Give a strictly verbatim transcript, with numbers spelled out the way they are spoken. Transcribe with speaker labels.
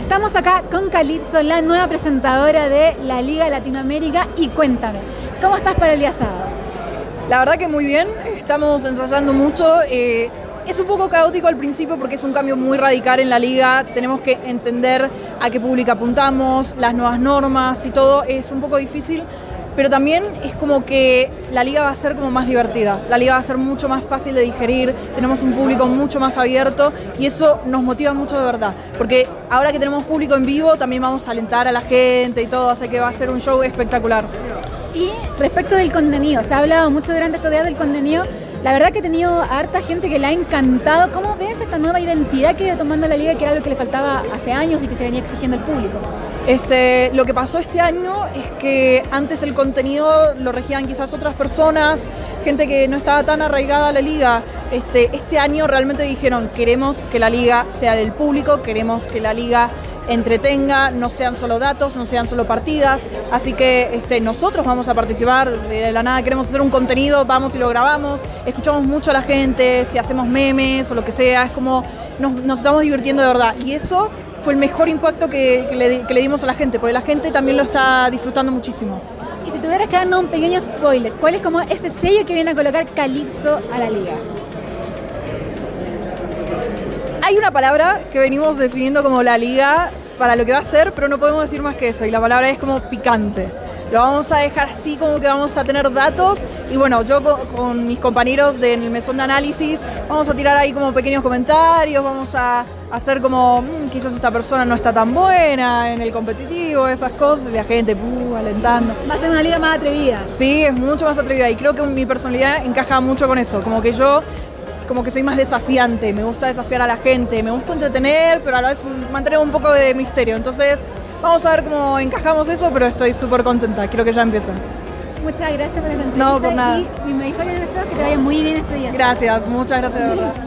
Speaker 1: Estamos acá con Calypso, la nueva presentadora de la Liga Latinoamérica. Y cuéntame, ¿cómo estás para el día sábado?
Speaker 2: La verdad que muy bien, estamos ensayando mucho. Eh, es un poco caótico al principio porque es un cambio muy radical en la liga. Tenemos que entender a qué público apuntamos, las nuevas normas y todo. Es un poco difícil, pero también es como que la liga va a ser como más divertida. La liga va a ser mucho más fácil de digerir, tenemos un público mucho más abierto y eso nos motiva mucho de verdad. Porque ahora que tenemos público en vivo también vamos a alentar a la gente y todo, así que va a ser un show espectacular.
Speaker 1: Y respecto del contenido, se ha hablado mucho durante estos días del contenido. La verdad que he tenido a harta gente que le ha encantado. ¿Cómo ves esta nueva identidad que ha ido tomando la liga, que era algo que le faltaba hace años y que se venía exigiendo el público?
Speaker 2: Este, lo que pasó este año es que antes el contenido lo regían quizás otras personas, gente que no estaba tan arraigada a la liga. Este, este año realmente dijeron, queremos que la liga sea del público, queremos que la liga entretenga, no sean solo datos, no sean solo partidas, así que este, nosotros vamos a participar, de la nada queremos hacer un contenido, vamos y lo grabamos, escuchamos mucho a la gente, si hacemos memes o lo que sea, es como nos, nos estamos divirtiendo de verdad, y eso fue el mejor impacto que, que, le, que le dimos a la gente, porque la gente también lo está disfrutando muchísimo.
Speaker 1: Y si tuvieras que darnos un pequeño spoiler, ¿cuál es como ese sello que viene a colocar Calypso a la liga?
Speaker 2: Hay una palabra que venimos definiendo como la liga para lo que va a ser, pero no podemos decir más que eso, y la palabra es como picante. Lo vamos a dejar así, como que vamos a tener datos, y bueno, yo con, con mis compañeros del mesón de análisis vamos a tirar ahí como pequeños comentarios, vamos a hacer como, mmm, quizás esta persona no está tan buena en el competitivo, esas cosas, y la gente uh, alentando.
Speaker 1: Va a ser una liga más atrevida.
Speaker 2: Sí, es mucho más atrevida, y creo que mi personalidad encaja mucho con eso, como que yo como que soy más desafiante, me gusta desafiar a la gente, me gusta entretener, pero a la vez mantener un poco de misterio. Entonces, vamos a ver cómo encajamos eso, pero estoy súper contenta, quiero que ya empiece.
Speaker 1: Muchas gracias por la entrevista.
Speaker 2: No, por nada.
Speaker 1: Y mi mejor deseo es que te vaya muy bien este día.
Speaker 2: Gracias, muchas gracias de verdad.